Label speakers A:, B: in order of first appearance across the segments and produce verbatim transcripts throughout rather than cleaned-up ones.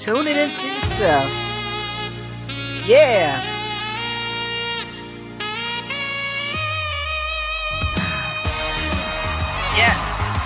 A: Tune it into yourself. Yeah. Yeah.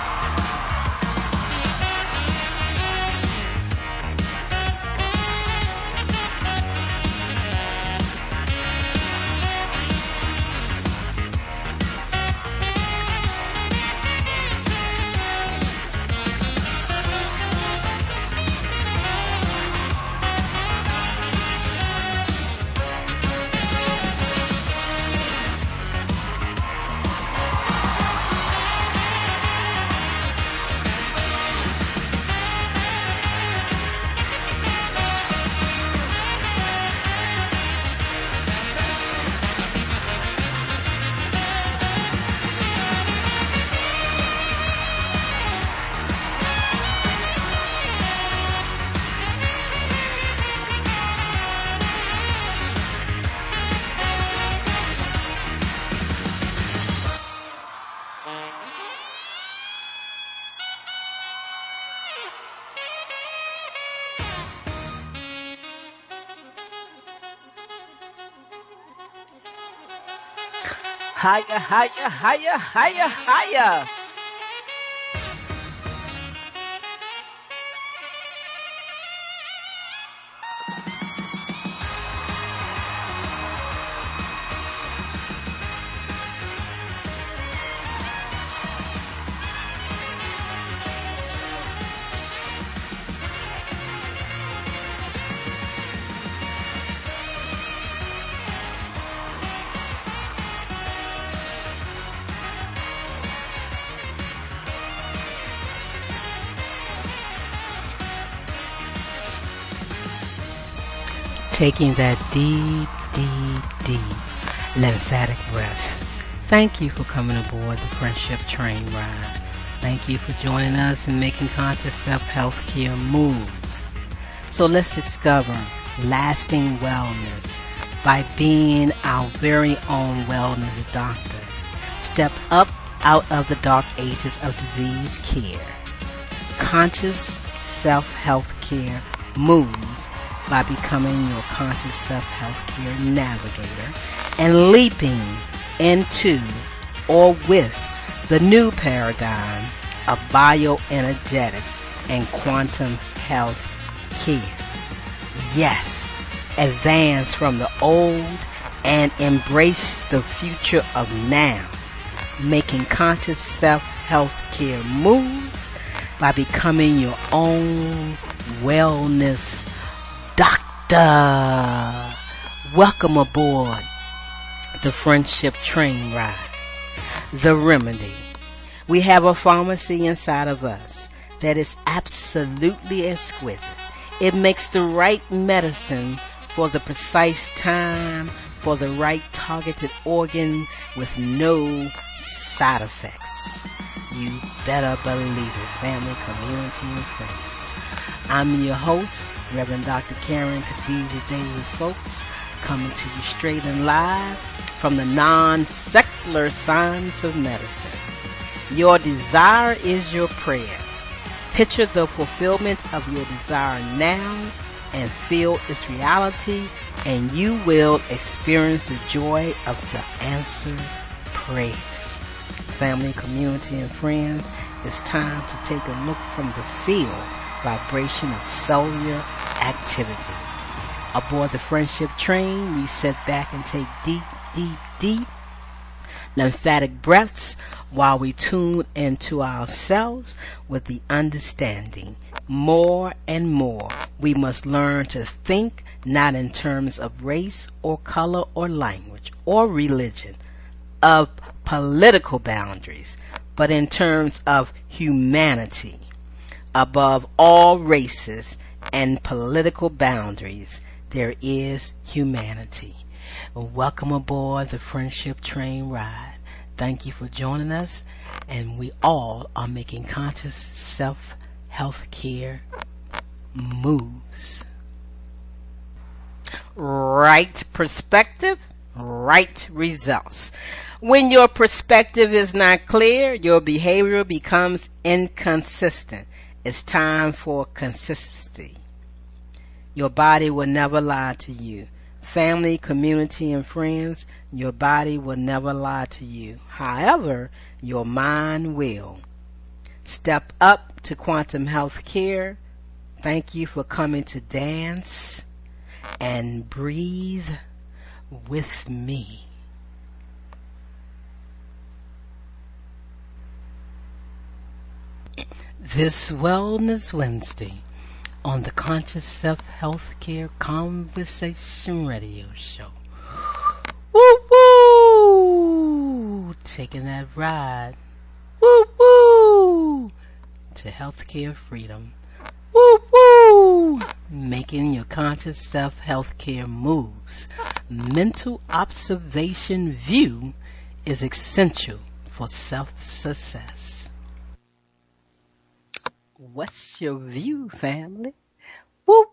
A: Higher, higher, higher, higher, higher. Taking that deep, deep, deep lymphatic breath. Thank you for coming aboard the Friendship Train ride. Thank you for joining us in making conscious self-health care moves. So let's discover lasting wellness by being our very own wellness doctor. Step up out of the dark ages of disease care. Conscious self-health care moves by becoming your conscious self-health care navigator and leaping into or with the new paradigm of bioenergetics and quantum health care. Yes, advance from the old and embrace the future of now, making conscious self-health care moves by becoming your own wellness doctor. Welcome aboard the Friendship Train ride. The remedy. We have a pharmacy inside of us that is absolutely exquisite. It makes the right medicine for the precise time, for the right targeted organ with no side effects. You better believe it, family, community, and friends. I'm your host, Reverend Doctor Karen Khadijah Davis, folks, coming to you straight and live from the non-secular science of medicine. Your desire is your prayer. Picture the fulfillment of your desire now and feel its reality, and you will experience the joy of the answered prayer. Family, community, and friends, it's time to take a look from the field vibration of cellular activity. Aboard the Friendship Train, we sit back and take deep, deep, deep lymphatic breaths while we tune into ourselves with the understanding. More and more, we must learn to think not in terms of race or color or language or religion, of political boundaries, but in terms of humanity. Above all races and political boundaries, there is humanity. Welcome aboard the Friendship Train ride. Thank you for joining us, and we all are making conscious self-health care moves. Right perspective, right results. When your perspective is not clear, your behavior becomes inconsistent. It's time for consistency. Your body will never lie to you. Family, community, and friends, your body will never lie to you. However, your mind will. Step up to Quantum Health Care. Thank you for coming to dance and breathe with me. This Wellness Wednesday on the Conscious Self Healthcare Conversation Radio Show. Woo woo! Taking that ride. Woo woo! To healthcare freedom. Woo woo! Making your conscious self healthcare moves. Mental observation view is essential for self success. What's your view, family? Woo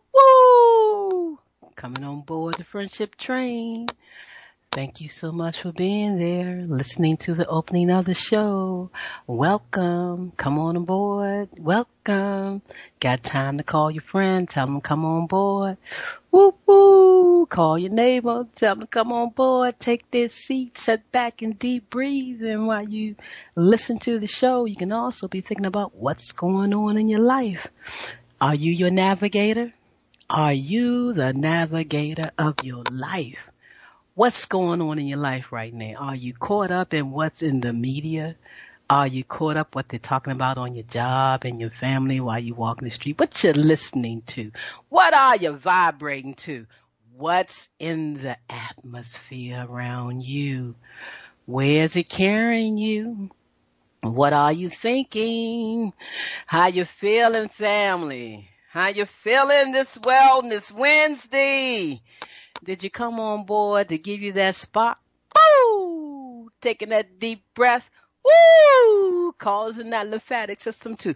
A: woo! Coming on board the friendship train. Thank you so much for being there, listening to the opening of the show. Welcome. Come on aboard. Welcome. Got time to call your friend. Tell them come on board. Woo woo. Call your neighbor. Tell them to come on board. Take their seat. Sit back and deep breathe. And while you listen to the show, you can also be thinking about what's going on in your life. Are you your navigator? Are you the navigator of your life? What's going on in your life right now? Are you caught up in what's in the media? Are you caught up what they're talking about on your job and your family while you walk in the street? What you're listening to? What are you vibrating to? What's in the atmosphere around you? Where is it carrying you? What are you thinking? How you feeling, family? How you feeling this Wellness Wednesday? Did you come on board to give you that spot? Woo! Taking that deep breath. Woo! Causing that lymphatic system to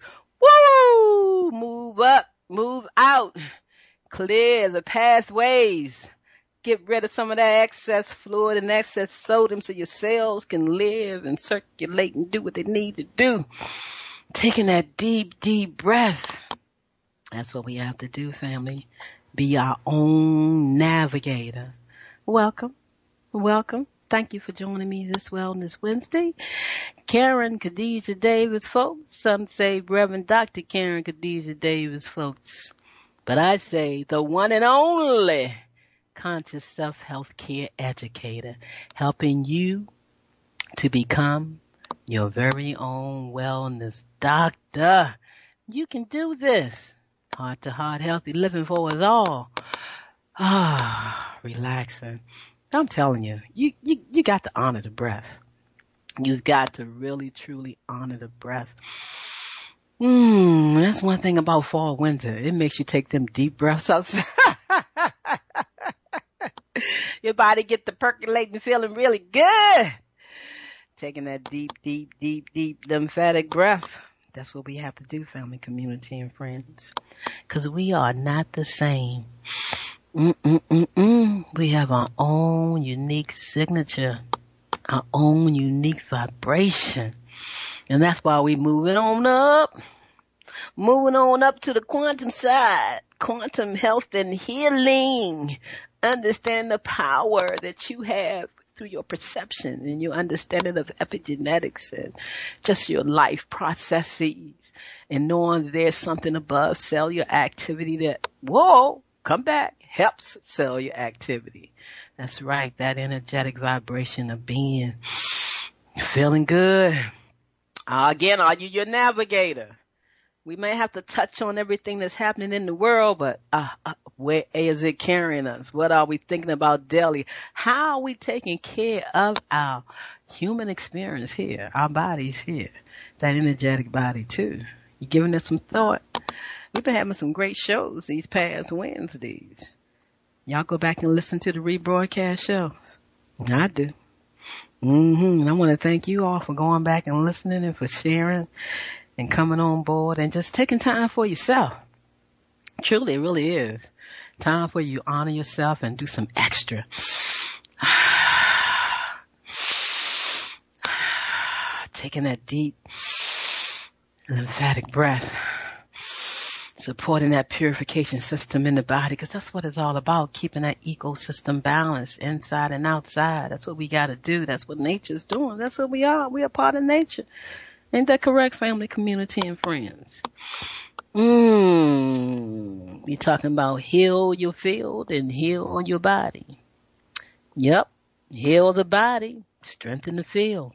A: woo! Move up, move out. Clear the pathways. Get rid of some of that excess fluid and excess sodium so your cells can live and circulate and do what they need to do. Taking that deep, deep breath. That's what we have to do, family. Be our own navigator. Welcome. Welcome. Thank you for joining me this Wellness Wednesday. Karen Khadijah Davis, folks. Some say Reverend Doctor Karen Khadijah Davis, folks. But I say the one and only conscious self-health care educator, helping you to become your very own wellness doctor. You can do this. Heart to heart, healthy living for us all. Ah, relaxing. I'm telling you, you, you, you got to honor the breath. You've got to really, truly honor the breath. Mmm, that's one thing about fall, winter. It makes you take them deep breaths outside. Your body get to percolating, feeling really good. Taking that deep, deep, deep, deep lymphatic breath. That's what we have to do, family, community, and friends. Because we are not the same. Mm-mm-mm-mm. We have our own unique signature, our own unique vibration. And that's why we moving on up. Moving on up to the quantum side. Quantum health and healing. Understand the power that you have through your perception and your understanding of epigenetics and just your life processes and knowing there's something above cellular activity that, whoa, come back, helps cellular activity. That's right, that energetic vibration of being, feeling good. Uh, again, are you your navigator? We may have to touch on everything that's happening in the world, but uh, uh, where is it carrying us? What are we thinking about daily? How are we taking care of our human experience here, our bodies here, that energetic body too? You giving us some thought? We've been having some great shows these past Wednesdays. Y'all go back and listen to the rebroadcast shows. I do. Mm-hmm. And I want to thank you all for going back and listening and for sharing and coming on board and just taking time for yourself. Truly, it really is. Time for you to honor yourself and do some extra. Taking that deep lymphatic breath. supporting that purification system in the body, because that's what it's all about, keeping that ecosystem balanced inside and outside. That's what we got to do. That's what nature's doing. That's what we are. We are part of nature. Ain't that correct, family, community, and friends? Mmm. You're talking about heal your field and heal your body. Yep. Heal the body, strengthen the field.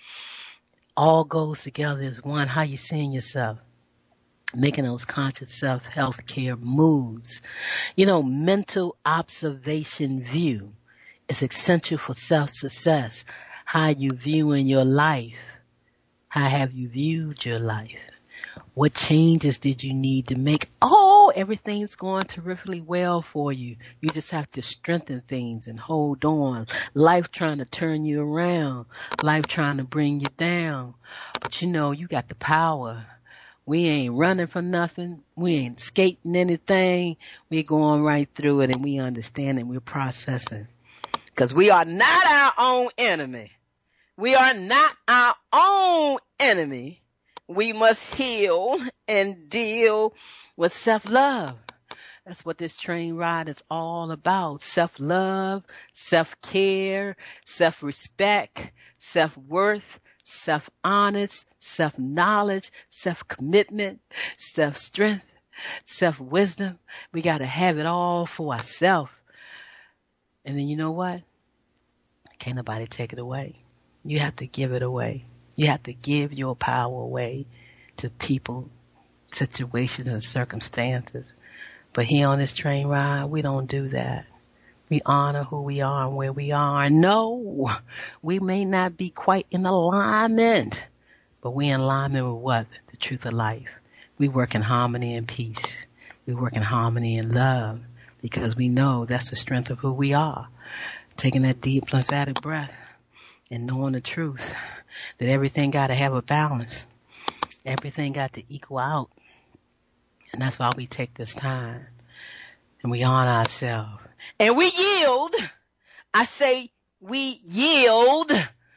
A: All goes together as one. How you seeing yourself? Making those conscious self-health care moves. You know, mental observation view is essential for self-success. How you viewing your life? How have you viewed your life? What changes did you need to make? Oh, everything's going terrifically well for you. You just have to strengthen things and hold on. Life trying to turn you around. Life trying to bring you down. But you know, you got the power. We ain't running from nothing. We ain't skating anything. We're going right through it, and we understand and we're processing. Because we are not our own enemy. We are not our own enemy. We must heal and deal with self-love. That's what this train ride is all about. Self-love, self-care, self-respect, self-worth, self-honest, self-knowledge, self-commitment, self-strength, self-wisdom. We got to have it all for ourselves. And then you know what? Can't nobody take it away. You have to give it away. You have to give your power away to people, situations, and circumstances. But here on this train ride, we don't do that. We honor who we are and where we are. No, we may not be quite in alignment, but we in alignment with what? The truth of life. We work in harmony and peace. We work in harmony and love because we know that's the strength of who we are. Taking that deep lymphatic breath and knowing the truth that everything got to have a balance. Everything got to equal out. And that's why we take this time and we honor ourselves. And we yield. I say we yield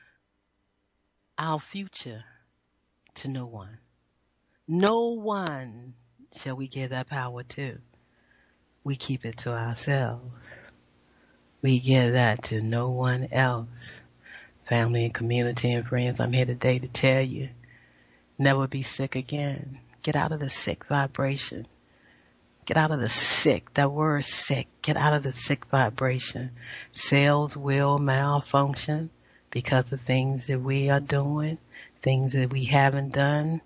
A: our future to no one. No one shall we give that power to. We keep it to ourselves. We give that to no one else. Family and community and friends, I'm here today to tell you, never be sick again. Get out of the sick vibration. Get out of the sick, that word sick. Get out of the sick vibration. Cells will malfunction because of things that we are doing, things that we haven't done.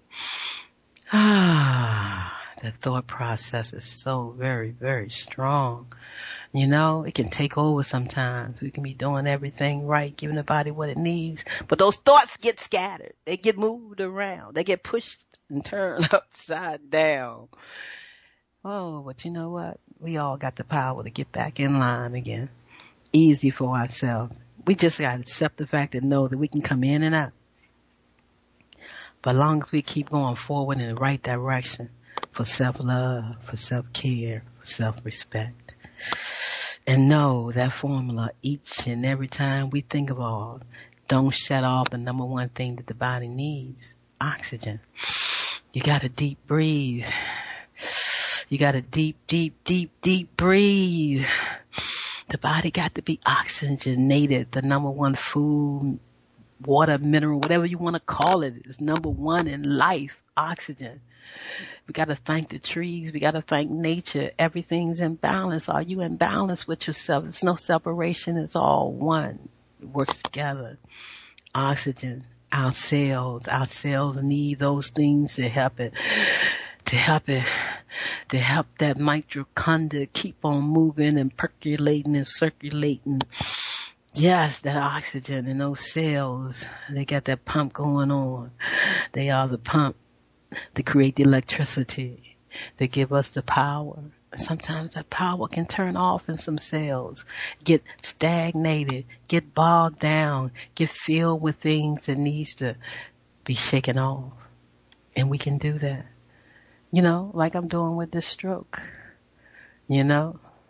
A: Ah, the thought process is so very, very strong. You know, it can take over sometimes. We can be doing everything right, giving the body what it needs. But those thoughts get scattered. They get moved around. They get pushed and turned upside down. Oh, but you know what? We all got the power to get back in line again. Easy for ourselves. We just got to accept the fact and know that we can come in and out. But as long as we keep going forward in the right direction for self-love, for self-care, for self-respect. And know that formula each and every time we think of all. Don't shut off the number one thing that the body needs, oxygen. You got to deep breathe. You got to deep, deep, deep, deep breathe. The body got to be oxygenated. The number one food, water, mineral, whatever you want to call it, is number one in life, oxygen. We got to thank the trees. We got to thank nature. Everything's in balance. Are you in balance with yourself? There's no separation. It's all one. It works together. Oxygen. Our cells. Our cells need those things to help it. To help it. To help that mitochondria keep on moving and percolating and circulating. Yes, that oxygen in those cells. They got that pump going on. They are the pump to create the electricity, to give us the power. Sometimes that power can turn off in some cells, get stagnated, get bogged down, get filled with things that needs to be shaken off. And we can do that. You know, like I'm doing with this stroke. You know,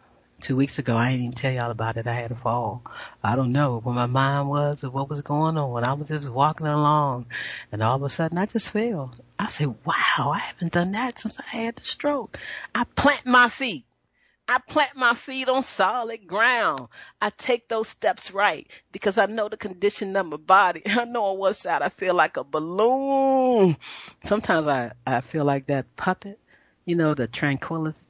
A: Two weeks ago, I didn't even tell y'all about it. I had a fall. I don't know where my mind was or what was going on. I was just walking along, and all of a sudden, I just fell. I said, wow, I haven't done that since I had the stroke. I plant my feet. I plant my feet on solid ground. I take those steps right because I know the condition of my body. I know on one side I feel like a balloon. Sometimes I, I feel like that puppet, you know, the tranquilus,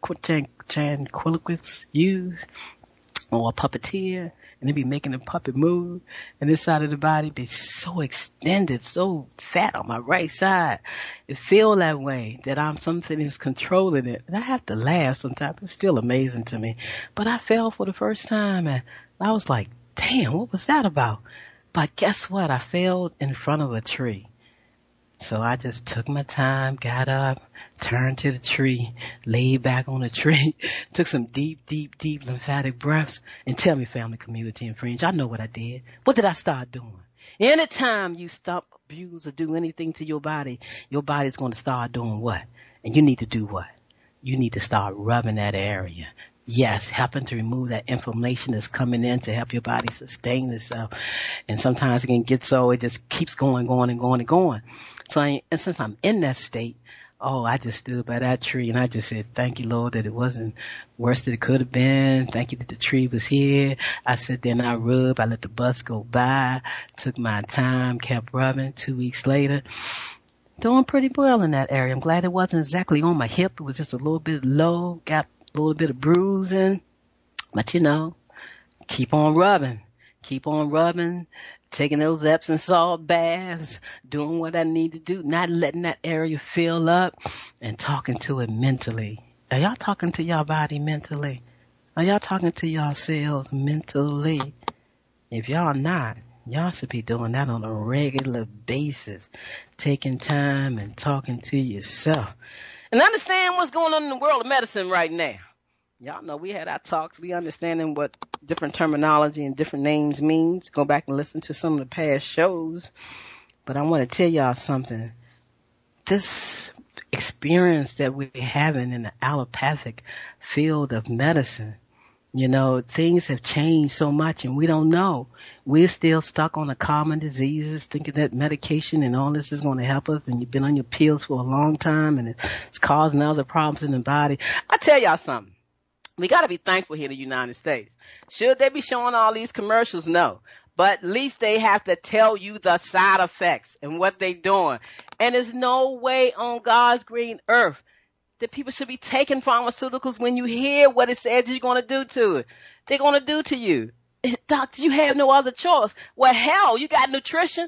A: tranquilus use, or a puppeteer, and they be making the puppet move, and this side of the body be so extended, so fat on my right side. It feel that way, that I'm something is controlling it. And I have to laugh sometimes. It's still amazing to me. But I fell for the first time, and I was like, damn, what was that about? But guess what? I fell in front of a tree. So I just took my time, got up, turned to the tree, laid back on the tree, took some deep, deep, deep lymphatic breaths, and tell me, family, community, and friends, I know what I did. What did I start doing? Anytime you stop, abuse, or do anything to your body, your body's going to start doing what? And you need to do what? You need to start rubbing that area. Yes, helping to remove that inflammation that's coming in to help your body sustain itself. And sometimes it can get so it just keeps going, going, and going, and going. So I, and since I'm in that state, oh, I just stood by that tree and I just said, thank you, Lord, that it wasn't worse than it could have been. Thank you that the tree was here. I sat there and I rubbed. I let the bus go by, took my time, kept rubbing. Two weeks later, doing pretty well in that area. I'm glad it wasn't exactly on my hip. It was just a little bit low, got a little bit of bruising. But, you know, keep on rubbing. Keep on rubbing. Taking those Epsom salt baths, doing what I need to do, not letting that area fill up, and talking to it mentally. Are y'all talking to y'all body mentally? Are y'all talking to yourselves mentally? If y'all not, y'all should be doing that on a regular basis, taking time and talking to yourself. And understand what's going on in the world of medicine right now. Y'all know we had our talks. We understanding what different terminology and different names means. Go back and listen to some of the past shows. But I want to tell y'all something. This experience that we're having in the allopathic field of medicine, you know, things have changed so much and we don't know. We're still stuck on the common diseases, thinking that medication and all this is going to help us, and you've been on your pills for a long time and it's causing other problems in the body. I tell y'all something. We got to be thankful here in the United States. Should they be showing all these commercials? No. But at least they have to tell you the side effects and what they're doing. And there's no way on God's green earth that people should be taking pharmaceuticals when you hear what it says you're going to do to it. They're going to do to you. Doctor, you have no other choice. Well, hell, you got nutrition.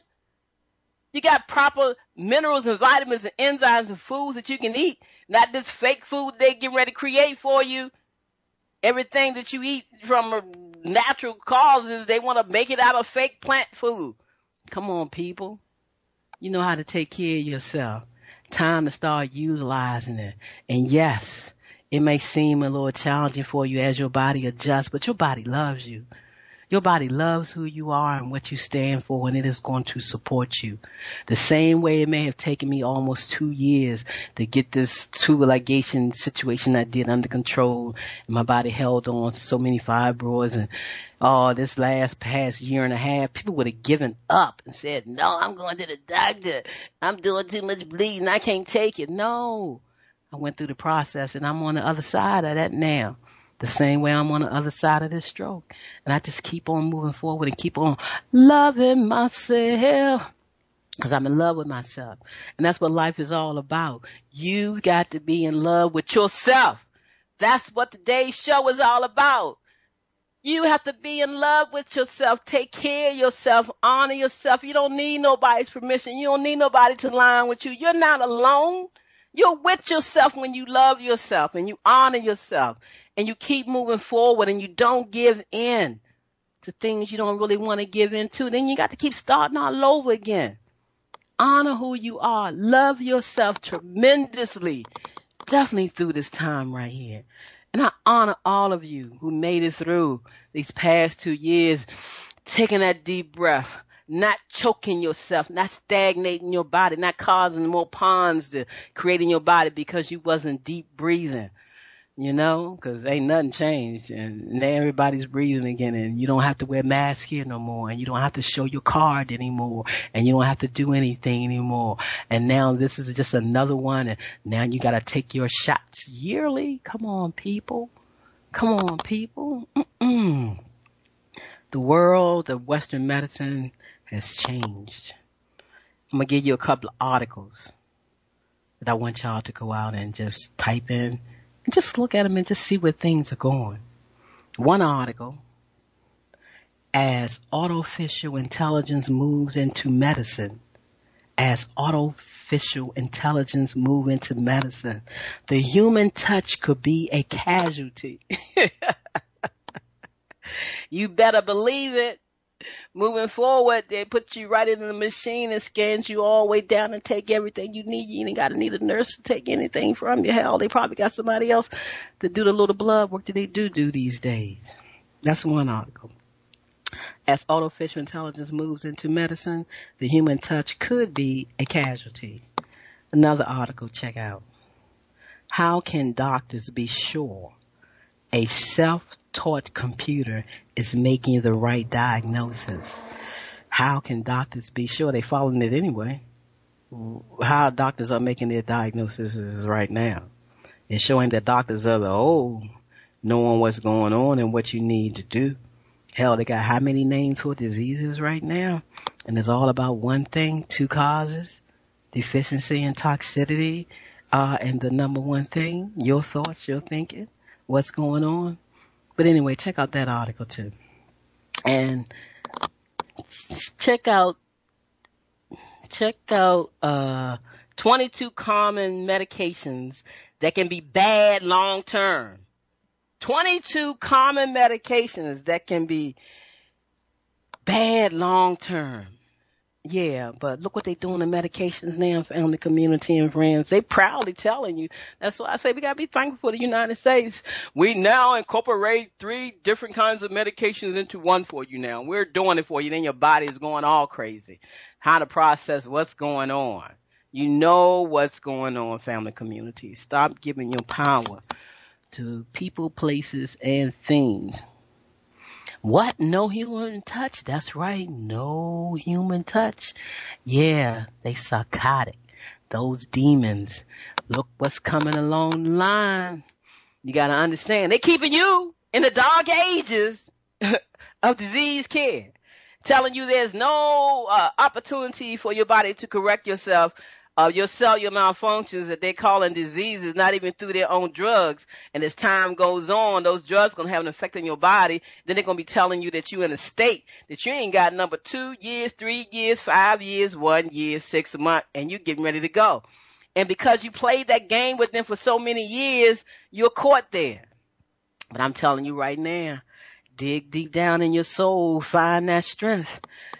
A: You got proper minerals and vitamins and enzymes and foods that you can eat. Not this fake food they get ready to create for you. Everything that you eat from natural causes, they want to make it out of fake plant food. Come on, people. You know how to take care of yourself. Time to start utilizing it. And yes, it may seem a little challenging for you as your body adjusts, but your body loves you. Your body loves who you are and what you stand for, and it is going to support you. The same way it may have taken me almost two years to get this tubal ligation situation I did under control, and my body held on so many fibroids, and oh, this last past year and a half, people would have given up and said, no, I'm going to the doctor. I'm doing too much bleeding. I can't take it. No, I went through the process, and I'm on the other side of that now. The same way I'm on the other side of this stroke. And I just keep on moving forward and keep on loving myself. Because I'm in love with myself. And that's what life is all about. You've got to be in love with yourself. That's what today's show is all about. You have to be in love with yourself. Take care of yourself. Honor yourself. You don't need nobody's permission. You don't need nobody to line with you. You're not alone. You're with yourself when you love yourself and you honor yourself. And you keep moving forward and you don't give in to things you don't really want to give in to. Then you got to keep starting all over again. Honor who you are. Love yourself tremendously. Definitely through this time right here. And I honor all of you who made it through these past two years, taking that deep breath, not choking yourself, not stagnating your body, not causing more ponds to create in your body because you wasn't deep breathing. you know, 'cause ain't nothing changed, and now everybody's breathing again, and you don't have to wear masks here no more, and you don't have to show your card anymore, and you don't have to do anything anymore. And now this is just another one, and now you gotta take your shots yearly. Come on, people. Come on, people. Mm-mm. The world of Western medicine has changed. I'm gonna give you a couple of articles that I want y'all to go out and just type in and just look at them and just see where things are going. One article, as artificial intelligence moves into medicine, as artificial intelligence move into medicine, the human touch could be a casualty. You better believe it. Moving forward, they put you right into the machine and scans you all the way down and take everything you need. You ain't got to need a nurse to take anything from you. Hell, they probably got somebody else to do the little blood work that they do do these days. That's one article. As artificial intelligence moves into medicine, the human touch could be a casualty. Another article, check out. How can doctors be sure a self-taught computer is making the right diagnosis? How can doctors be sure they're following it anyway? How doctors are making their diagnoses right now. It's showing that doctors are the old, knowing what's going on and what you need to do. Hell, they got how many names for diseases right now? And it's all about one thing, two causes, deficiency and toxicity, uh, and the number one thing, your thoughts, your thinking, what's going on. But anyway, check out that article too. And check out, check out, uh, twenty-two common medications that can be bad long term. twenty-two common medications that can be bad long term. Yeah, but look what they doing to medications now, family, community, and friends. They proudly telling you. That's why I say we got to be thankful for the United States. We now incorporate three different kinds of medications into one for you now. We're doing it for you. Then your body is going all crazy. How to process what's going on. You know what's going on, family, community. Stop giving your power to people, places, and things. What? No human touch? That's right. No human touch. Yeah, they psychotic. Those demons. Look what's coming along the line. You got to understand. They keeping you in the dark ages of disease care. Telling you there's no uh, opportunity for your body to correct yourself. Uh, your cellular malfunctions that they calling diseases, not even through their own drugs. And as time goes on, those drugs going to have an effect on your body. Then they're going to be telling you that you're in a state that you ain't got number two years, three years, five years, one year, six months, and you're getting ready to go. And because you played that game with them for so many years, you're caught there. But I'm telling you right now, dig deep down in your soul, find that strength,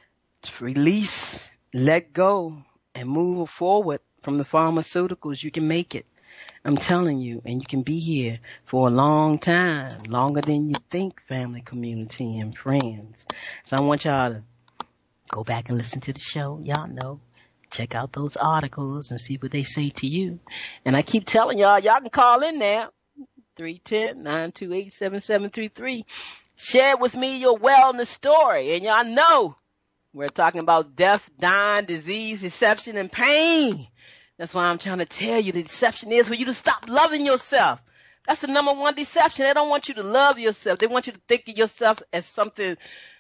A: release, let go, and move forward from the pharmaceuticals. You can make it. I'm telling you, and you can be here for a long time, longer than you think, family, community, and friends. So I want y'all to go back and listen to the show. Y'all know. Check out those articles and see what they say to you. And I keep telling y'all, y'all can call in now. three one zero, nine two eight, seven seven three three. Share with me your wellness story. And y'all know we're talking about death, dying, disease, deception, and pain. That's why I'm trying to tell you the deception is for you to stop loving yourself. That's the number one deception. They don't want you to love yourself. They want you to think of yourself as something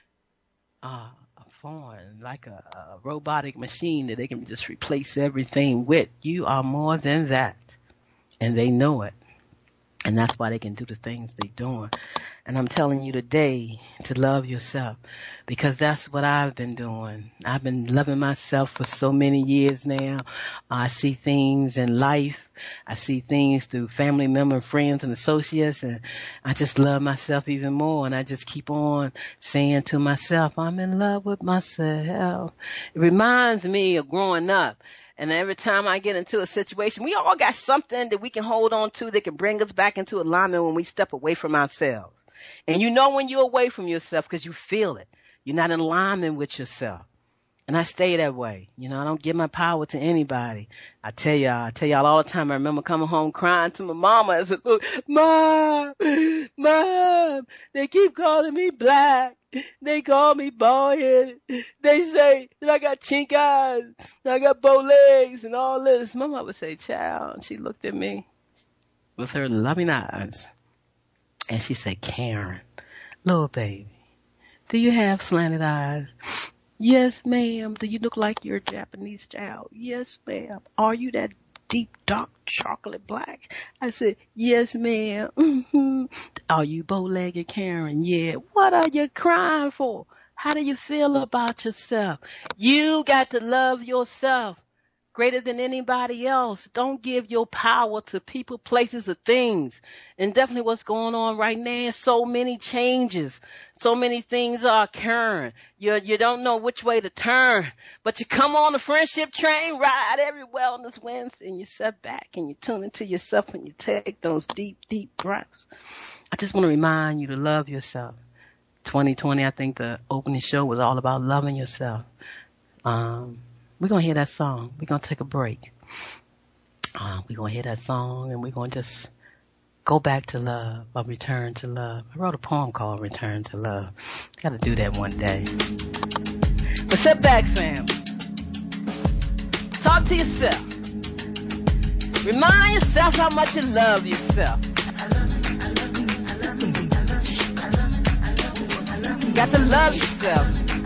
A: uh, foreign, like a, a robotic machine that they can just replace everything with. You are more than that. And they know it. And that's why they can do the things they're doing. And I'm telling you today to love yourself, because that's what I've been doing. I've been loving myself for so many years now. I see things in life. I see things through family members, friends, and associates, and I just love myself even more. And I just keep on saying to myself, I'm in love with myself. It reminds me of growing up. And every time I get into a situation, we all got something that we can hold on to that can bring us back into alignment when we step away from ourselves. And you know when you're away from yourself because you feel it. You're not in alignment with yourself. And I stay that way. You know, I don't give my power to anybody. I tell y'all, I tell y'all all the time, I remember coming home crying to my mama. I said, look, Mom, Mom, they keep calling me black. They call me bald-headed. They say that I got chink eyes, that I got bow legs and all this. My mama would say, child, and she looked at me with her loving eyes. And she said, Karen, little baby, do you have slanted eyes? Yes, ma'am. Do you look like you're a Japanese child? Yes, ma'am. Are you that deep, dark, chocolate black? I said, yes, ma'am. Mm-hmm. Are you bow-legged, Karen? Yeah. What are you crying for? How do you feel about yourself? You got to love yourself greater than anybody else. Don't give your power to people, places, or things. And definitely what's going on right now, so many changes. So many things are occurring. You, you don't know which way to turn. But you come on the friendship train, ride every wellness wins, and you sit back and you tune into yourself and you take those deep, deep breaths. I just want to remind you to love yourself. twenty twenty, I think the opening show was all about loving yourself. Um, We're going to hear that song. We're going to take a break. Uh, we're going to hear that song, and we're going to just go back to love, or return to love. I wrote a poem called Return to Love. Got to do that one day. But sit back, fam. Talk to yourself. Remind yourself how much you love yourself. You got to love yourself.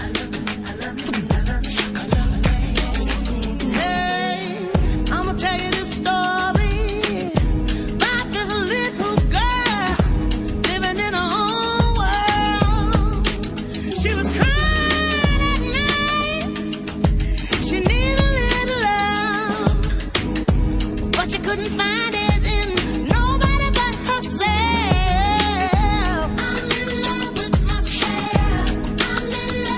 B: Tell you this story about this little girl living in her own world. She was crying at night. She needed a little love, but she couldn't find it in nobody but herself. I'm in love with myself. I'm in love.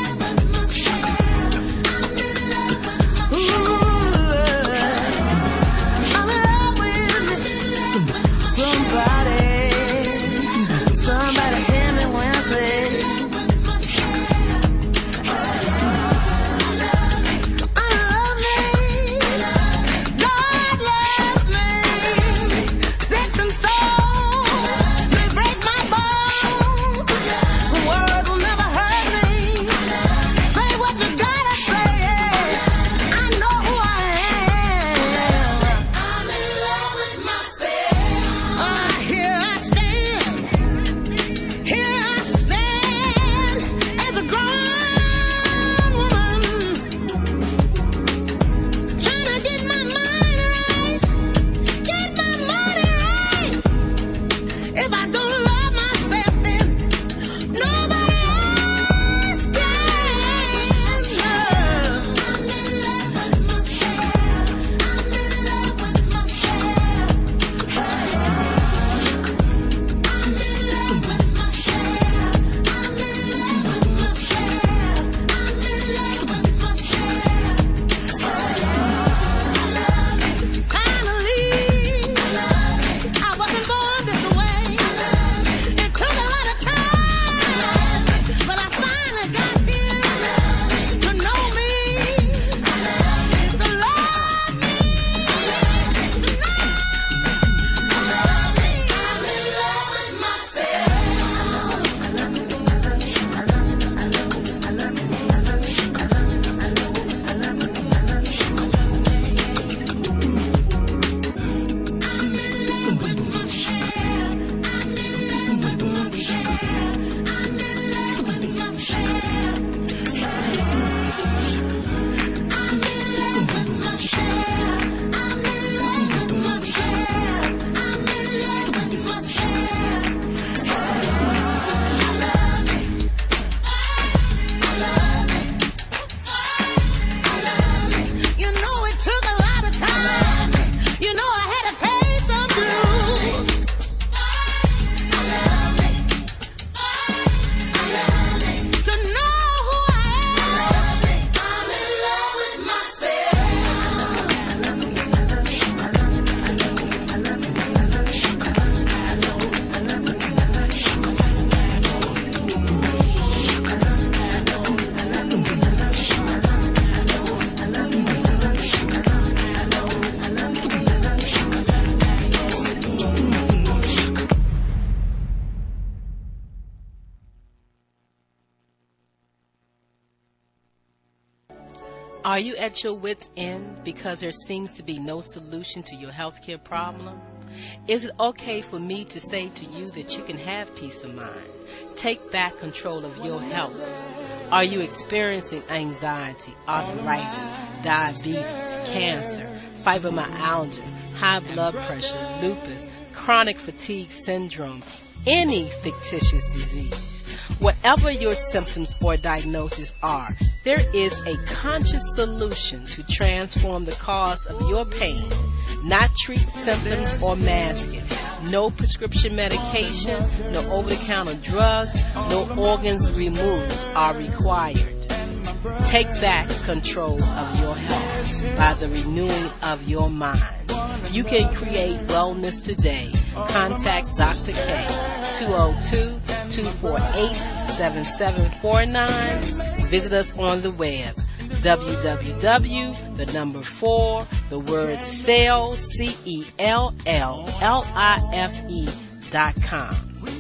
A: Are you at your wit's end because there seems to be no solution to your healthcare problem? Is it okay for me to say to you that you can have peace of mind? Take back control of your health. Are you experiencing anxiety, arthritis, diabetes, cancer, fibromyalgia, high blood pressure, lupus, chronic fatigue syndrome, any fictitious disease? Whatever your symptoms or diagnosis are, there is a conscious solution to transform the cause of your pain, not treat symptoms or mask it. No prescription medication, no over-the-counter drugs, no organs removed are required. Take back control of your health by the renewing of your mind. You can create wellness today. Contact Doctor K, two oh two, two four eight, seven seven four nine. Visit us on the web, w w w, the number four, the word cell, C E L L L I F E dot com.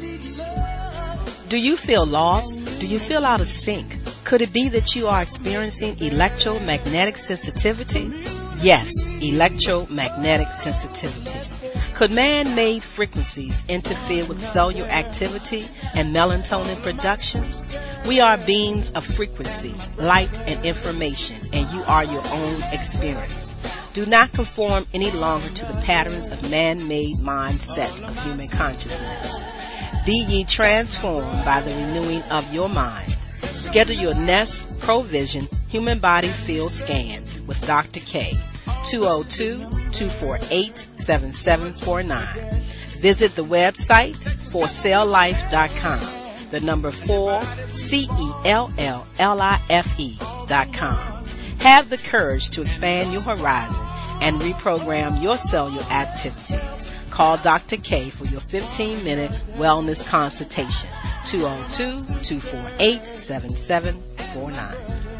A: Do you feel lost? Do you feel out of sync? Could it be that you are experiencing electromagnetic sensitivity? Yes, electromagnetic sensitivity. Could man-made frequencies interfere with cellular activity and melatonin production? We are beings of frequency, light, and information, and you are your own experience. Do not conform any longer to the patterns of man-made mindset of human consciousness. Be ye transformed by the renewing of your mind. Schedule your Nest Provision Human Body Field Scan with Doctor K, two oh two, two four eight, seven seven four nine. Visit the website for cell life dot com, the number four, C E L L L I F E dot com. Have the courage to expand your horizon and reprogram your cellular activities. Call Doctor K for your fifteen minute wellness consultation, two oh two, two four eight, seven seven four nine.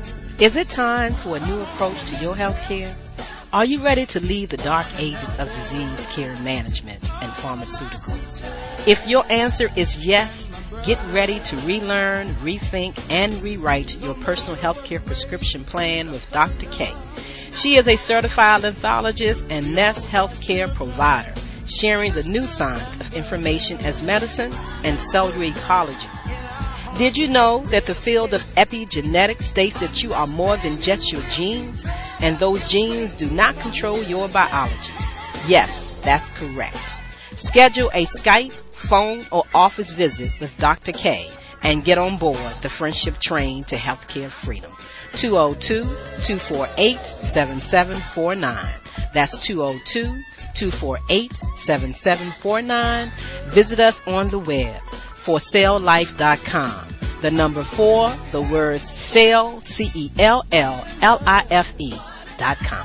A: Is it time for a new approach to your health care? Are you ready to leave the dark ages of disease care management and pharmaceuticals? If your answer is yes, get ready to relearn, rethink, and rewrite your personal healthcare prescription plan with Doctor K. She is a certified lenthologist and Nest healthcare provider, sharing the new science of information as medicine and cellular ecology. Did you know that the field of epigenetics states that you are more than just your genes, and those genes do not control your biology? Yes, that's correct. Schedule a Skype, phone, or office visit with Doctor K and get on board the friendship train to healthcare freedom. two oh two, two four eight, seven seven four nine. That's two oh two, two four eight, seven seven four nine. Visit us on the web, for cell life dot com. The number four, the words cell, C E L L L I F E dot com.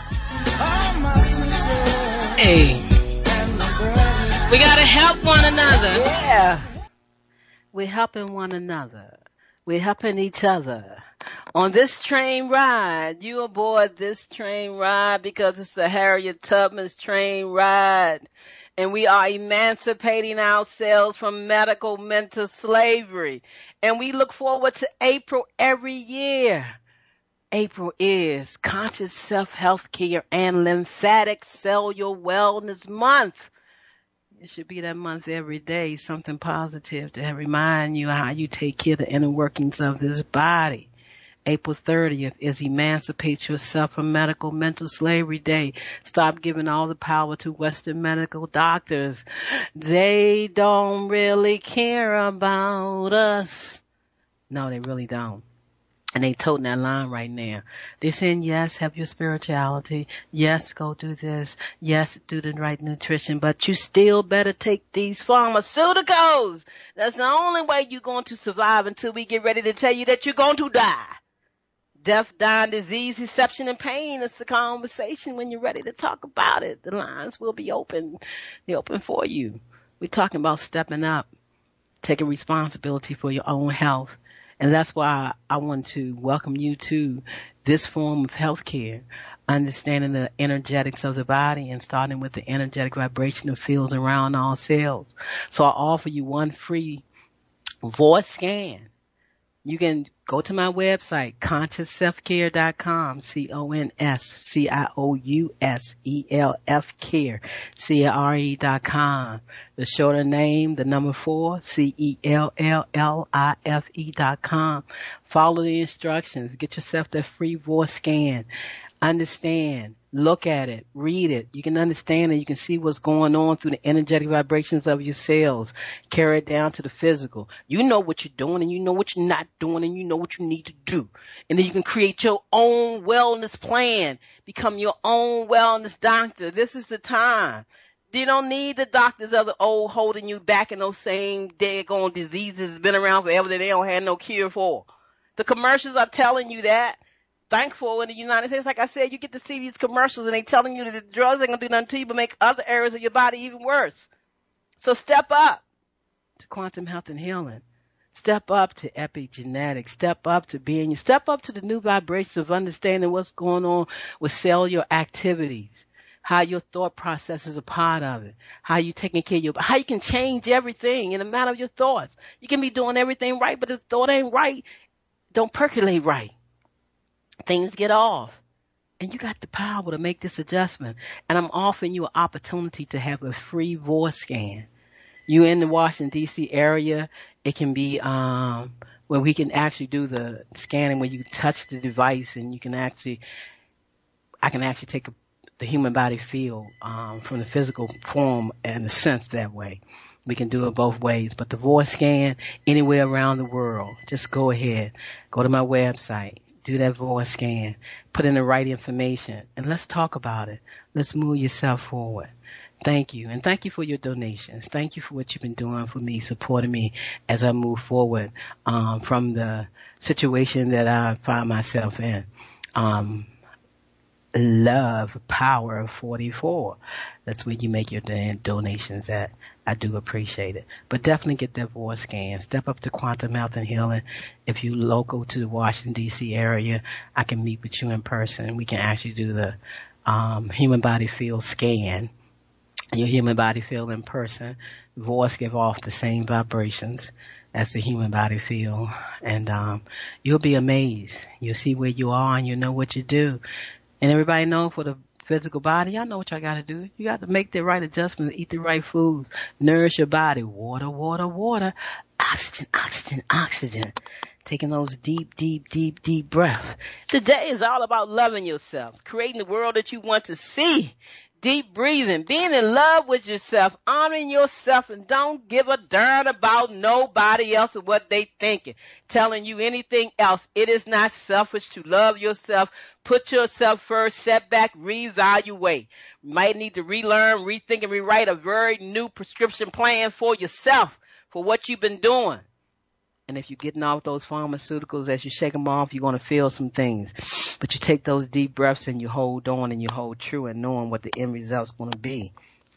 A: Hey, we gotta help one another. Yeah, we're helping one another. We're helping each other. On this train ride, you aboard this train ride because it's a Harriet Tubman's train ride. And we are emancipating ourselves from medical mental slavery. And we look forward to April every year. April is Conscious Self-Health Care and Lymphatic Cellular Wellness Month. It should be that month every day, something positive to remind you how you take care of the inner workings of this body. April thirtieth is Emancipate Yourself from Medical Mental Slavery Day. Stop giving all the power to Western medical doctors. They don't really care about us. No, they really don't. And they toting that line right now. They're saying, yes, have your spirituality. Yes, go do this. Yes, do the right nutrition. But you still better take these pharmaceuticals. That's the only way you're going to survive until we get ready to tell you that you're going to die. Death, dying, disease, deception, and pain. It's a conversation when you're ready to talk about it. The lines will be open. They're open for you. We're talking about stepping up, taking responsibility for your own health. And that's why I want to welcome you to this form of healthcare, understanding the energetics of the body and starting with the energetic vibrational fields around all cells. So I offer you one free voice scan You can go to my website, conscious self care dot com, C O N S C I O U S E L F care, C A R E dot com. The shorter name, the number four, C E L L L I F E dot com. Follow the instructions. Get yourself that free voice scan. Understand, look at it, read it. You can understand it. You can see what's going on through the energetic vibrations of your cells. Carry it down to the physical. You know what you're doing and you know what you're not doing and you know what you need to do. And then you can create your own wellness plan. Become your own wellness doctor. This is the time. You don't need the doctors of the old holding you back in those same daggone diseases that's been around forever that they don't have no cure for. The commercials are telling you that. Thankful in the United States, like I said, you get to see these commercials and they telling you that the drugs ain't gonna do nothing to you but make other areas of your body even worse. So step up to quantum health and healing. Step up to epigenetics. Step up to being, step up to the new vibrations of understanding what's going on with cellular activities, how your thought process is a part of it, how you taking care of your, how you can change everything in a matter of your thoughts. You can be doing everything right, but if the thought ain't right, don't percolate right. Things get off. And you got the power to make this adjustment. And I'm offering you an opportunity to have a free voice scan. You in the Washington, D C area, it can be um, where we can actually do the scanning where you touch the device and you can actually, I can actually take a, the human body feel um, from the physical form and the sense that way. We can do it both ways. But the voice scan, anywhere around the world, just go ahead. Go to my website. Do that voice scan, put in the right information, and let's talk about it. Let's move yourself forward. Thank you. And thank you for your donations. Thank you for what you've been doing for me, supporting me as I move forward um, from the situation that I find myself in. Um, love Power forty-four. That's where you make your donations at. I do appreciate it. But definitely get that voice scan. Step up to Quantum Health and Healing. If you local to the Washington, D C area, I can meet with you in person. We can actually do the um, human body field scan. Your human body field in person. Voice give off the same vibrations as the human body field. And um, you'll be amazed. You'll see where you are and you know what you do. And everybody know for the physical body, y'all know what y'all got to do. You got to make the right adjustments, eat the right foods, nourish your body. Water, water, water. Oxygen, oxygen, oxygen. Taking those deep, deep, deep, deep breaths. Today is all about loving yourself, creating the world that you want to see. Deep breathing, being in love with yourself, honoring yourself, and don't give a darn about nobody else and what they thinking, telling you anything else. It is not selfish to love yourself. Put yourself first, set back, reevaluate. You might need to relearn, rethink, and rewrite a very new prescription plan for yourself for what you've been doing. And if you're getting off those pharmaceuticals, as you shake them off, you're going to feel some things. But you take those deep breaths and you hold on and you hold true and knowing what the end result's going to be.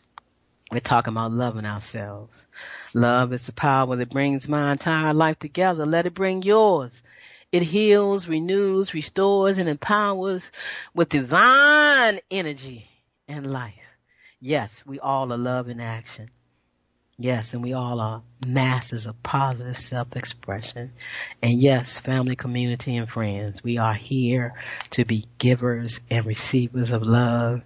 A: We're talking about loving ourselves. Love is the power that brings my entire life together. Let it bring yours. It heals, renews, restores, and empowers with divine energy and life. Yes, we all are love in action. Yes, and we all are masters of positive self-expression. And yes, family, community, and friends, we are here to be givers and receivers of love.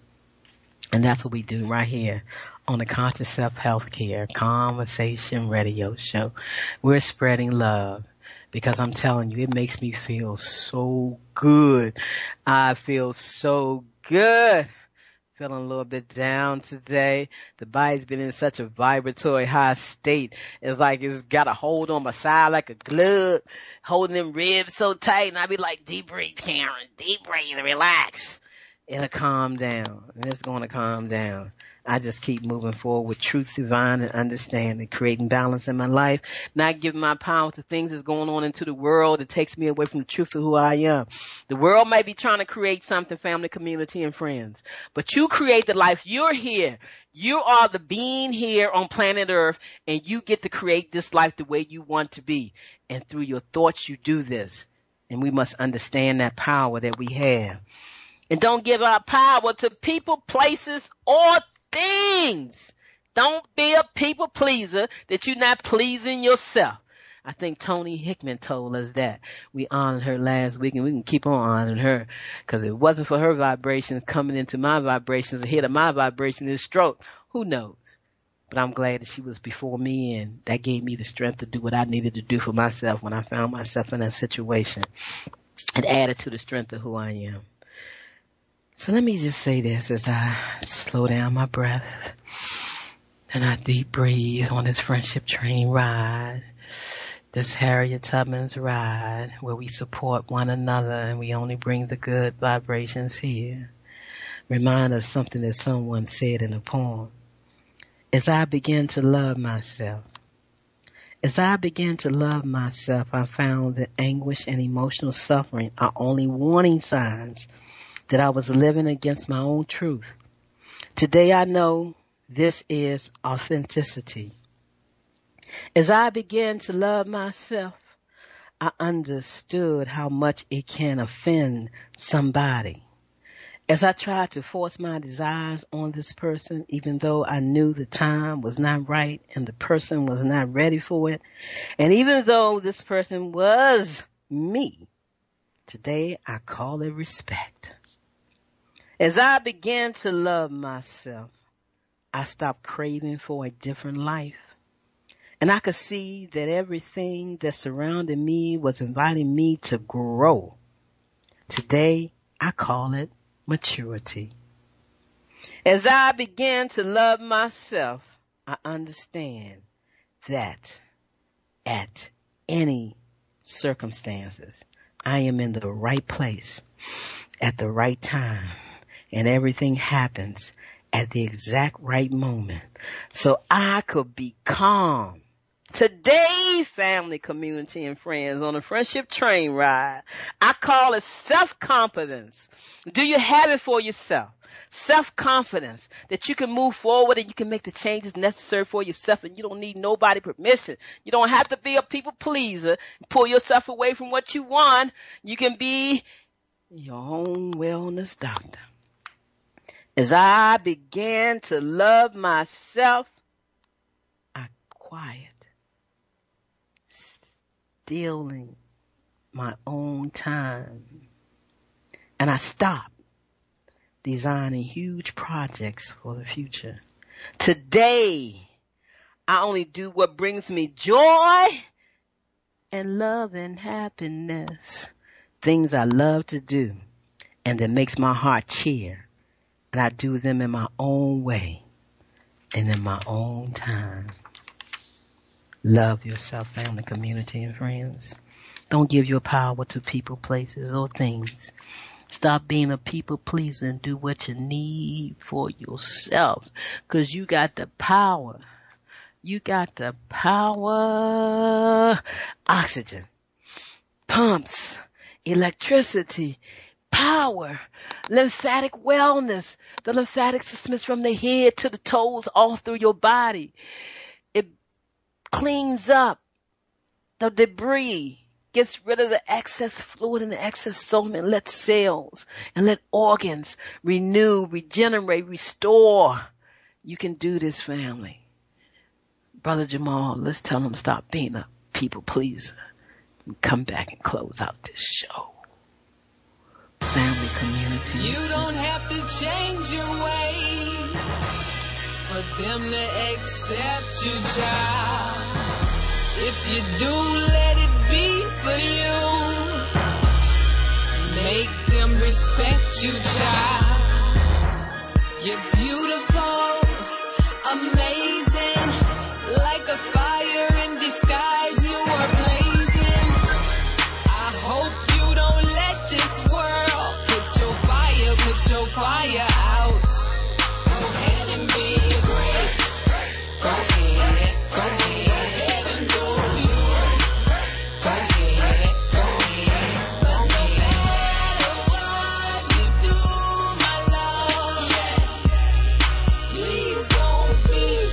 A: And that's what we do right here on the Conscious Self Healthcare Conversation Radio Show. We're spreading love because I'm telling you, it makes me feel so good. I feel so good. Feeling a little bit down today. The body's been in such a vibratory high state. It's like it's got a hold on my side like a glove, holding them ribs so tight. And I be like, deep breathe, Karen, deep breathe, relax. It'll calm down. And it's going to calm down. I just keep moving forward with truth, divine, and understanding, creating balance in my life, not giving my power to things that's going on into the world that takes me away from the truth of who I am. The world might be trying to create something, family, community, and friends, but you create the life. You're here. You are the being here on planet Earth, and you get to create this life the way you want to be. And through your thoughts, you do this. And we must understand that power that we have. And don't give our power to people, places, or things. Don't be a people pleaser that you're not pleasing yourself. I think Tony Hickman told us that. We honored her last week, and we can keep on honoring her, because it wasn't for her vibrations coming into my vibrations, ahead of my vibration is stroke. Who knows? But I'm glad that she was before me, and that gave me the strength to do what I needed to do for myself when I found myself in that situation. It added to the strength of who I am. So let me just say this as I slow down my breath and I deep breathe on this friendship train ride, this Harriet Tubman's ride, where we support one another and we only bring the good vibrations here. Remind us something that someone said in a poem. As I begin to love myself, as I began to love myself, I found that anguish and emotional suffering are only warning signs that I was living against my own truth. Today I know this is authenticity. As I began to love myself, I understood how much it can offend somebody. As I tried to force my desires on this person, even though I knew the time was not right and the person was not ready for it, and even though this person was me, today I call it respect. As I began to love myself, I stopped craving for a different life. And I could see that everything that surrounded me was inviting me to grow. Today, I call it maturity. As I began to love myself, I understand that at any circumstances, I am in the right place at the right time. And everything happens at the exact right moment. So I could be calm. Today, family, community, and friends, on a friendship train ride, I call it self-confidence. Do you have it for yourself? Self-confidence that you can move forward and you can make the changes necessary for yourself, and you don't need nobody's permission. You don't have to be a people pleaser and pull yourself away from what you want. You can be your own wellness doctor. As I began to love myself, I quiet, stealing my own time. And I stopped designing huge projects for the future. Today, I only do what brings me joy and love and happiness. Things I love to do and that makes my heart cheer. And I do them in my own way and in my own time. Love yourself, family, community, and friends. Don't give your power to people, places, or things. Stop being a people pleaser and do what you need for yourself, because you got the power. You got the power. Oxygen, pumps, electricity, power, lymphatic wellness. The lymphatic system is from the head to the toes, all through your body. It cleans up the debris, gets rid of the excess fluid and the excess sodium, and let cells and let organs renew, regenerate, restore. You can do this, family. Brother Jamal, let's tell him stop being a people pleaser and come back and close out this show. Family, community.
B: You don't have to change your way for them to accept you, child. If you do, let it be for you. Make them respect you, child. You're beautiful, amazing, like a fire in disguise. You are blazing. I hope you don't let this world put your fire, put your fire out. Go ahead and be great. Go ahead, go ahead. Please don't be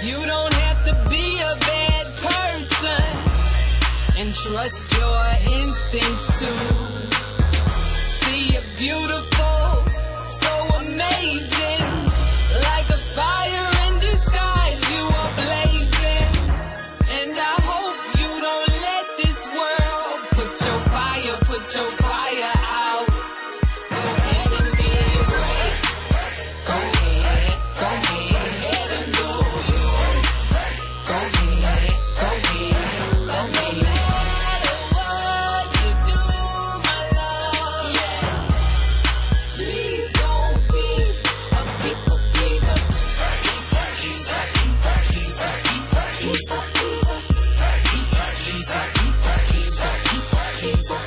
B: You don't have to be a bad person, and trust your instincts too. See, you're beautiful, so amazing, like a fire in disguise, you are blazing. And I hope you don't let this world put your fire, put your fire out. Go ahead and be great. Go ahead, go ahead, go ahead and do you. Go ahead, go ahead, go ahead. No matter what you do, my love, please don't be a people pleaser. Pleaser, pleaser, pleaser, pleaser, pleaser, pleaser, pleaser,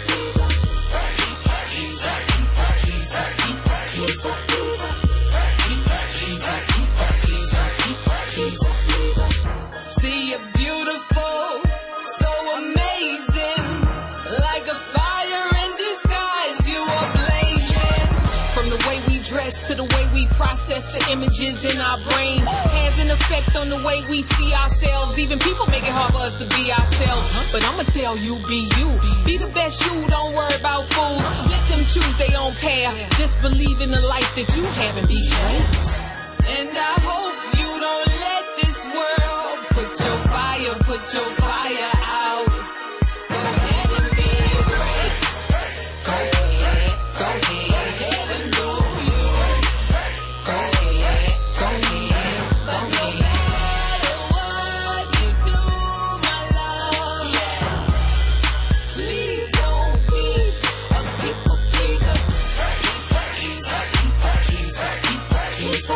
B: see, you're beautiful, so amazing, like a fire in disguise, you are blazing. From the way we dress to the way we process the images in our brain has an effect on the way we see ourselves. Even people make it hard for us to be ourselves. But I'ma tell you, be you. Be the best you, don't worry about fools. Let them choose their own path. Just believe in the life that you have and be great. And I hope you don't let this world put your fire, put your fire out. Go ahead and be great. Go ahead, go ahead, go ahead and do you. Go ahead, go ahead, go ahead. No matter what you do, my love, please don't be a people pleaser. Pleaser, pleaser, pleaser, pleaser,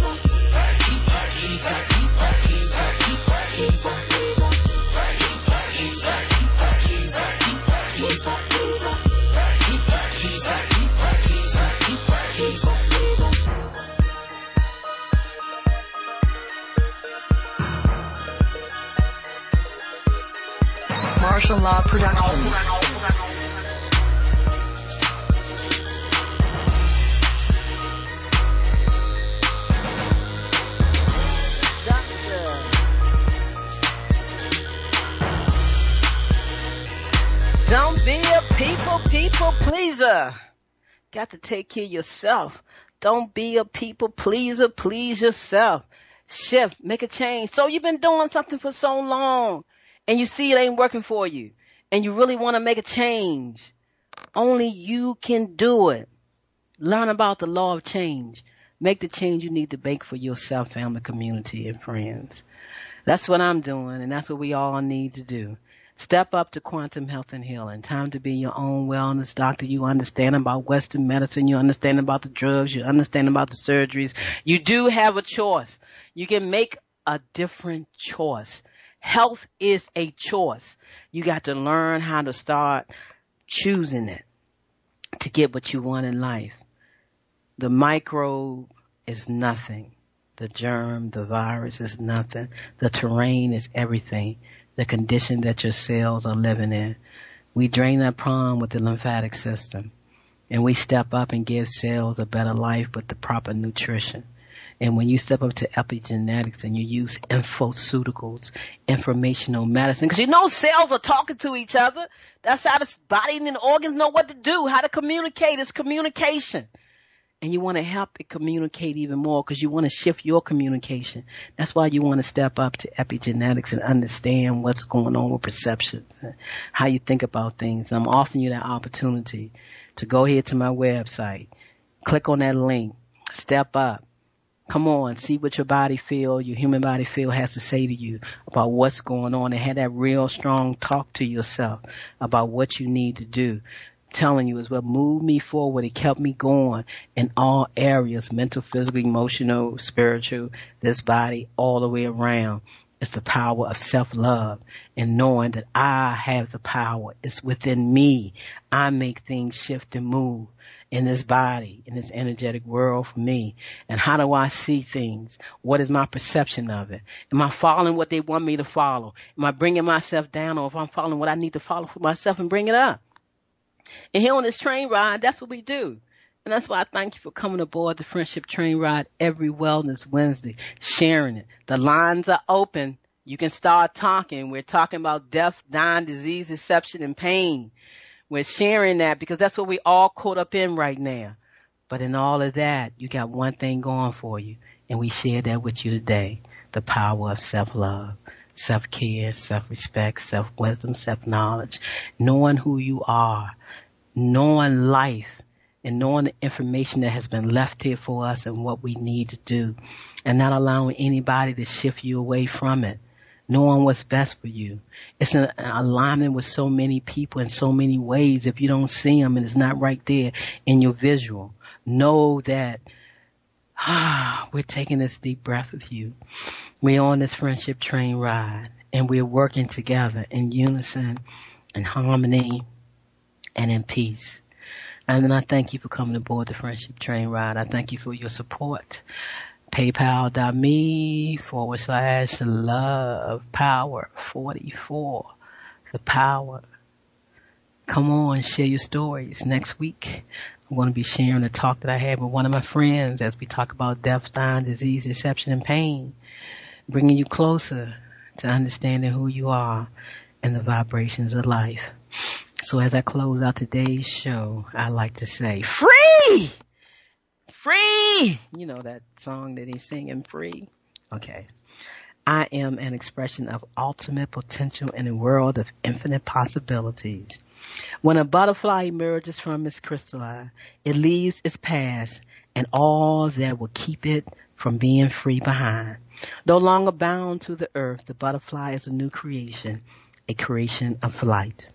C: Martial Law Productions.
A: Don't be a people, people pleaser. Got to take care of yourself. Don't be a people pleaser. Please yourself. Shift. Make a change. So you've been doing something for so long and you see it ain't working for you and you really want to make a change. Only you can do it. Learn about the law of change. Make the change you need to make for yourself, family, community, and friends. That's what I'm doing, and that's what we all need to do. Step up to quantum health and healing. Time to be your own wellness doctor. You understand about Western medicine. You understand about the drugs. You understand about the surgeries. You do have a choice. You can make a different choice. Health is a choice. You got to learn how to start choosing it to get what you want in life. The microbe is nothing. The germ, the virus is nothing. The terrain is everything. The condition that your cells are living in. We drain that pond with the lymphatic system. And we step up and give cells a better life with the proper nutrition. And when you step up to epigenetics and you use infoceuticals, informational medicine, because you know cells are talking to each other. That's how the body and the organs know what to do, how to communicate. It's communication. And you want to help it communicate even more because you want to shift your communication. That's why you want to step up to epigenetics and understand what's going on with perceptions, how you think about things. I'm offering you that opportunity to go here to my website, click on that link, step up. Come on, see what your body feel, your human body feel has to say to you about what's going on and have that real strong talk to yourself about what you need to do. Telling you is what moved me forward. It kept me going in all areas, mental, physical, emotional, spiritual, this body, all the way around. It's the power of self-love and knowing that I have the power. It's within me. I make things shift and move in this body, in this energetic world for me. And how do I see things? What is my perception of it? Am I following what they want me to follow? Am I bringing myself down, or if I'm following what I need to follow for myself and bring it up? And here on this train ride, that's what we do. And that's why I thank you for coming aboard the Friendship Train Ride every Wellness Wednesday, sharing it. The lines are open. You can start talking. We're talking about death, dying, disease, deception, and pain. We're sharing that because that's what we all caught up in right now. But in all of that, you got one thing going for you. And we share that with you today. The power of self-love, self-care, self-respect, self-wisdom, self-knowledge. Knowing who you are. Knowing life. And knowing the information that has been left here for us and what we need to do. And not allowing anybody to shift you away from it. Knowing what's best for you. It's an alignment with so many people in so many ways. If you don't see them and it's not right there in your visual, know that ah, we're taking this deep breath with you. We're on this friendship train ride and we're working together in unison, in harmony, and in peace. And then I thank you for coming aboard the friendship train ride. I thank you for your support. PayPal.me forward slash love power forty-four. The power. Come on, share your stories. Next week, I'm going to be sharing a talk that I had with one of my friends as we talk about death, dying, disease, deception, and pain. Bringing you closer to understanding who you are and the vibrations of life. So as I close out today's show, I like to say, free! Free! You know that song that he's singing, Free? Okay. I am an expression of ultimate potential in a world of infinite possibilities. When a butterfly emerges from its chrysalis, it leaves its past and all that will keep it from being free behind. No longer bound to the earth, the butterfly is a new creation, a creation of flight.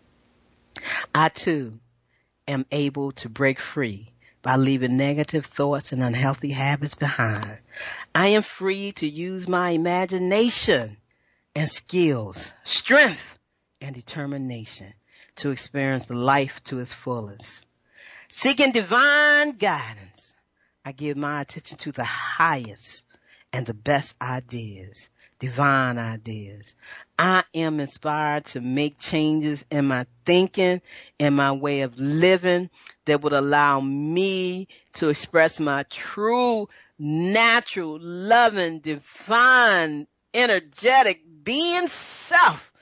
A: I too am able to break free by leaving negative thoughts and unhealthy habits behind. I am free to use my imagination and skills, strength and determination to experience life to its fullest. Seeking divine guidance, I give my attention to the highest and the best ideas, divine ideas. I am inspired to make changes in my thinking and my way of living that would allow me to express my true, natural, loving, divine, energetic being self,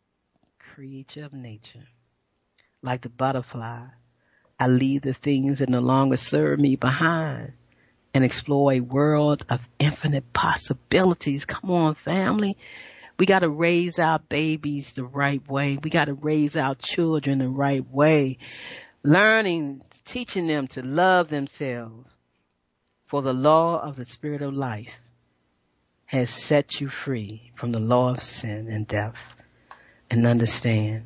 A: creature of nature. Like the butterfly, I leave the things that no longer serve me behind and explore a world of infinite possibilities. Come on, family. We got to raise our babies the right way. We got to raise our children the right way. Learning, teaching them to love themselves. For the law of the spirit of life has set you free from the law of sin and death. And understand,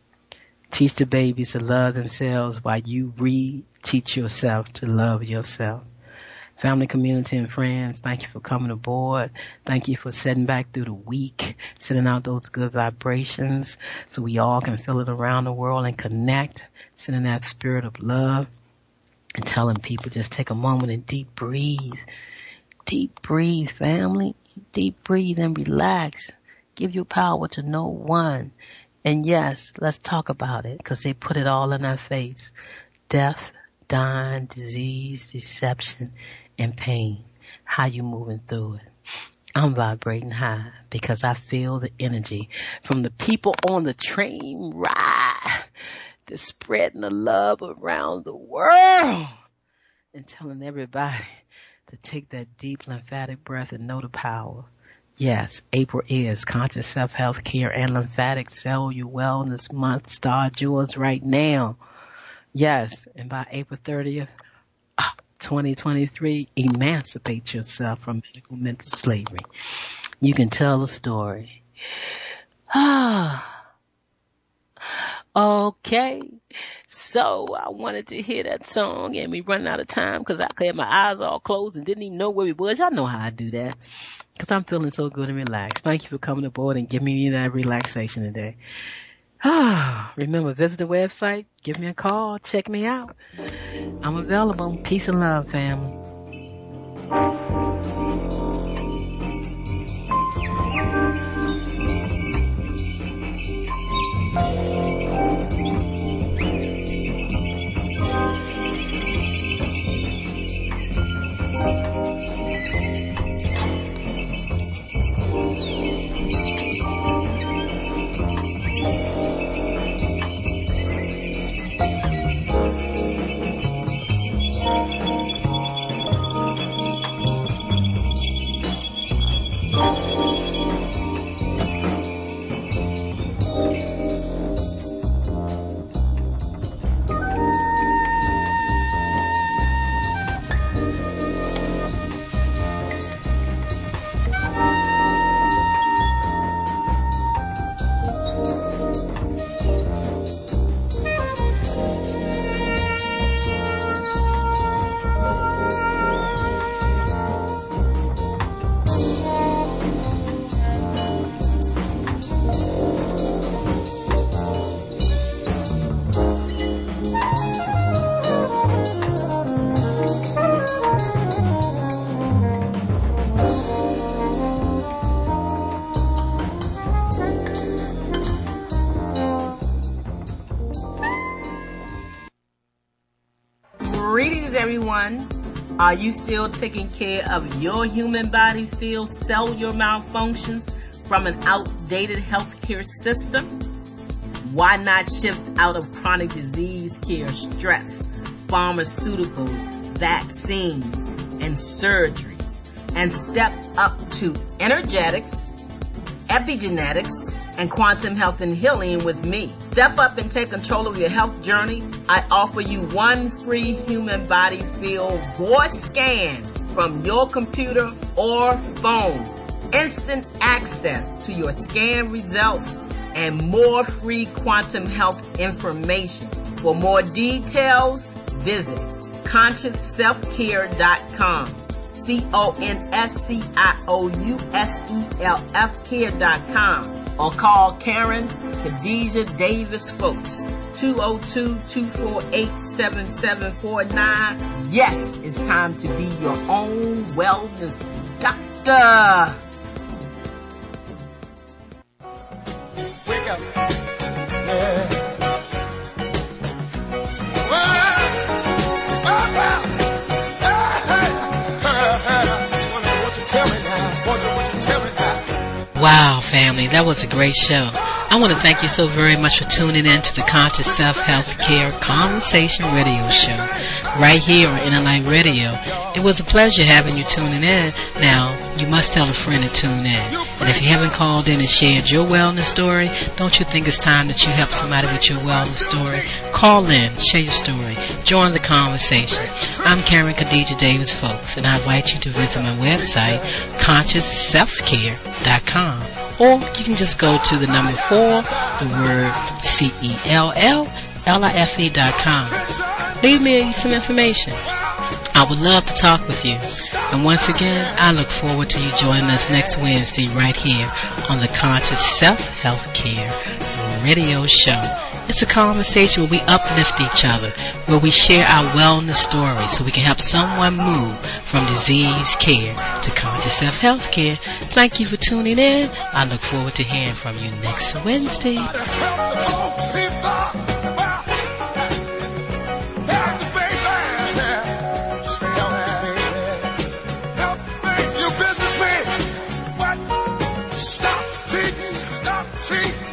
A: teach the babies to love themselves while you re-teach yourself to love yourself. Family, community, and friends, thank you for coming aboard. Thank you for sitting back through the week, sending out those good vibrations so we all can feel it around the world and connect, sending that spirit of love and telling people just take a moment and deep breathe. Deep breathe, family. Deep breathe and relax. Give your power to no one. And yes, let's talk about it because they put it all in our face. Death, dying, disease, deception, and pain. How you moving through it? I'm vibrating high because I feel the energy from the people on the train ride. They're spreading the love around the world and telling everybody to take that deep lymphatic breath and know the power. Yes, April is Conscious Self-Health Care and Lymphatic Cellular Wellness Month. Start yours right now. Yes, and by April thirtieth, twenty twenty-three, emancipate yourself from medical mental slavery. You can tell a story. Okay, so I wanted to hear that song and we running out of time because I had my eyes all closed and didn't even know where we was. Y'all know how I do that because I'm feeling so good and relaxed. Thank you for coming aboard and giving me that relaxation today. Ah, remember, visit the website, give me a call, check me out. I'm available. Peace and love, family. everyone. Are you still taking care of your human body field cellular malfunctions from an outdated healthcare system? Why not shift out of chronic disease care, stress, pharmaceuticals, vaccines, and surgery, and step up to energetics, epigenetics, and quantum health and healing with me? Step up and take control of your health journey. I offer you one free human body field voice scan from your computer or phone. Instant access to your scan results and more free quantum health information. For more details, visit conscious self care dot com. C O N S C I O U S E L F care dot com. Or call Karen Khadijah Davis Folks, two oh two, two four eight, seven seven four nine. Yes, it's time to be your own wellness doctor. Wake up. Yeah.
C: Wow, family, that was a great show. I want to thank you so very much for tuning in to the Conscious Self Health Care Conversation Radio Show right here on Inner Light Radio. It was a pleasure having you tuning in. Now, you must tell a friend to tune in. And if you haven't called in and shared your wellness story, don't you think it's time that you help somebody with your wellness story? Call in, share your story, join the conversation. I'm Karen Khadijah Davis Folks, and I invite you to visit my website, conscious self care dot com. Or you can just go to the number four, the word C E L L L I F E dot com. Leave me some information. I would love to talk with you. And once again, I look forward to you joining us next Wednesday right here on the Conscious Self Health Care Radio Show. It's a conversation where we uplift each other, where we share our wellness stories so we can help someone move from disease care to conscious self-health care. Thank you for tuning in. I look forward to hearing from you next Wednesday.
B: Stop cheating, stop cheating.